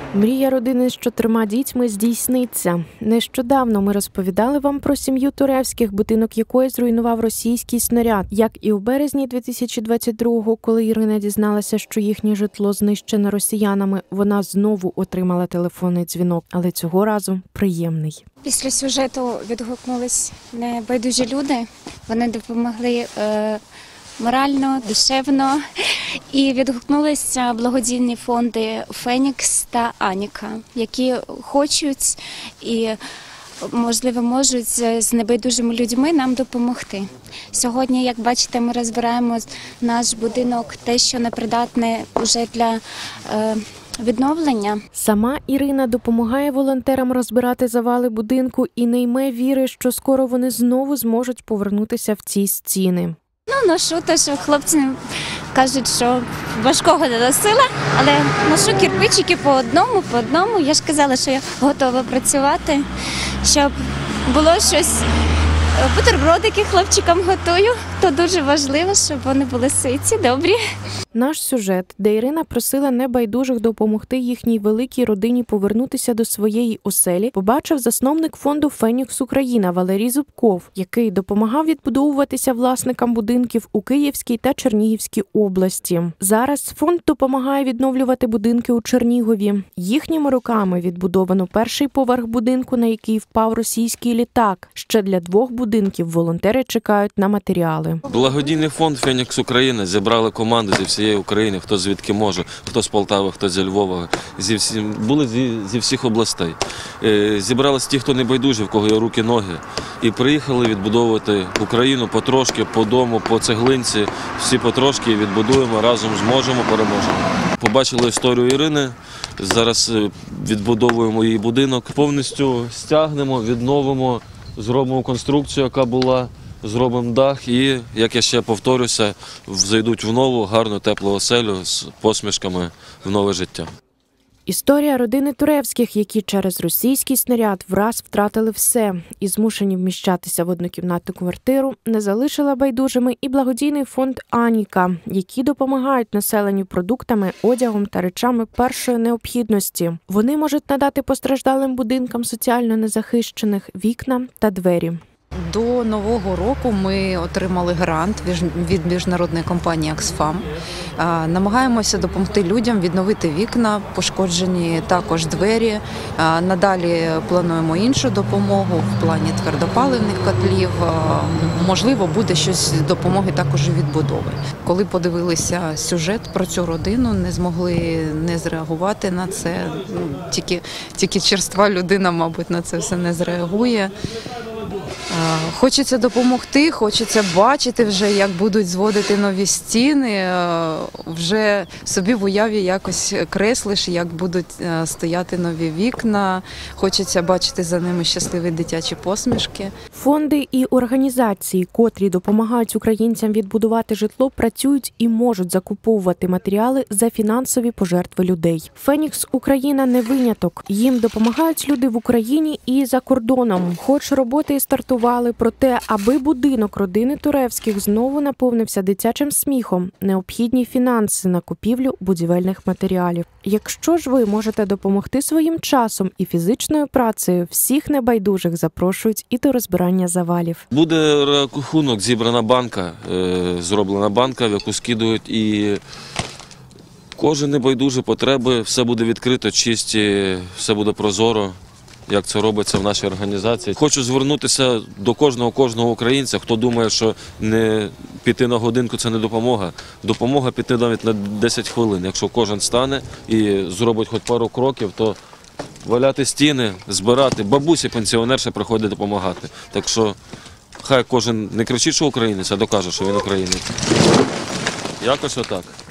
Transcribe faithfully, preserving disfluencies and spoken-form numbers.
Мрія родини з чотирма дітьми здійсниться. Нещодавно ми розповідали вам про сім'ю Туревських, будинок якої зруйнував російський снаряд. Як і у березні дві тисячі двадцять другого, коли Ірина дізналася, що їхнє житло знищене росіянами, вона знову отримала телефонний дзвінок, але цього разу приємний. Після сюжету відгукнулись небайдужі люди. Вони допомогли е, морально, душевно. І відгукнулися благодійні фонди «Фенікс» та «Аніка», які хочуть і, можливо, можуть з небайдужими людьми нам допомогти. Сьогодні, як бачите, ми розбираємо наш будинок, те, що непридатне вже для е, відновлення. Сама Ірина допомагає волонтерам розбирати завали будинку і не йме віри, що скоро вони знову зможуть повернутися в ці стіни. Ну, ношу те, що хлопці кажуть, що важкого не носила, але ношу кирпичики по одному, по одному. Я ж казала, що я готова працювати, щоб було щось. Бутербродики хлопчикам готую, то дуже важливо, щоб вони були ситі, добрі. Наш сюжет, де Ірина просила небайдужих допомогти їхній великій родині повернутися до своєї оселі, побачив засновник фонду «Фенікс Україна» Валерій Зубков, який допомагав відбудовуватися власникам будинків у Київській та Чернігівській області. Зараз фонд допомагає відновлювати будинки у Чернігові. Їхніми руками відбудовано перший поверх будинку, на який впав російський літак. Ще для двох будинків волонтери чекають на матеріали. Благодійний фонд «Фенікс Україна» зібрали команди зі всієї України, хто звідки може, хто з Полтави, хто зі Львова, зі всі, були зі, зі всіх областей. Зібрались ті, хто не байдужі, в кого є руки, ноги, і приїхали відбудовувати Україну потрошки, по дому, по цеглинці, всі потрошки відбудуємо, разом зможемо, переможемо. Побачили історію Ірини, зараз відбудовуємо її будинок, повністю стягнемо, відновимо, зробимо конструкцію, яка була, зробимо дах і, як я ще повторюся, зайдуть в нову, гарну, теплу оселю з посмішками в нове життя. Історія родини Туревських, які через російський снаряд враз втратили все і змушені вміщатися в однокімнатну квартиру, не залишила байдужими і благодійний фонд «Аніка», які допомагають населенню продуктами, одягом та речами першої необхідності. Вони можуть надати постраждалим будинкам соціально незахищених вікна та двері. До Нового року ми отримали грант від міжнародної компанії «Оксфам». Намагаємося допомогти людям відновити вікна, пошкоджені також двері. Надалі плануємо іншу допомогу в плані твердопаливних котлів. Можливо, буде щось допомоги також і відбудови. Коли подивилися сюжет про цю родину, не змогли не зреагувати на це. Тільки, тільки черства людина, мабуть, на це все не зреагує. Хочеться допомогти, хочеться бачити вже, як будуть зводити нові стіни, вже собі в уяві якось креслиш, як будуть стояти нові вікна, хочеться бачити за ними щасливі дитячі посмішки. Фонди і організації, котрі допомагають українцям відбудувати житло, працюють і можуть закуповувати матеріали за фінансові пожертви людей. «Фенікс Україна» не виняток. Їм допомагають люди в Україні і за кордоном. Хоч роботи і стартували, проте, аби будинок родини Туревських знову наповнився дитячим сміхом, необхідні фінанси на купівлю будівельних матеріалів. Якщо ж ви можете допомогти своїм часом і фізичною працею, всіх небайдужих запрошують і до розбирання завалів. Буде рахунок, зібрана банка, зроблена банка, в яку скидують, і кожен небайдужий потреби, все буде відкрито, чисті, все буде прозоро. Як це робиться в нашій організації. Хочу звернутися до кожного, кожного українця, хто думає, що не піти на годинку – це не допомога. Допомога піти навіть на десять хвилин. Якщо кожен стане і зробить хоч пару кроків, то валяти стіни, збирати. Бабусі, пенсіонерші приходять допомагати. Так що хай кожен не кричить, що українець, а докаже, що він українець. Якось отак.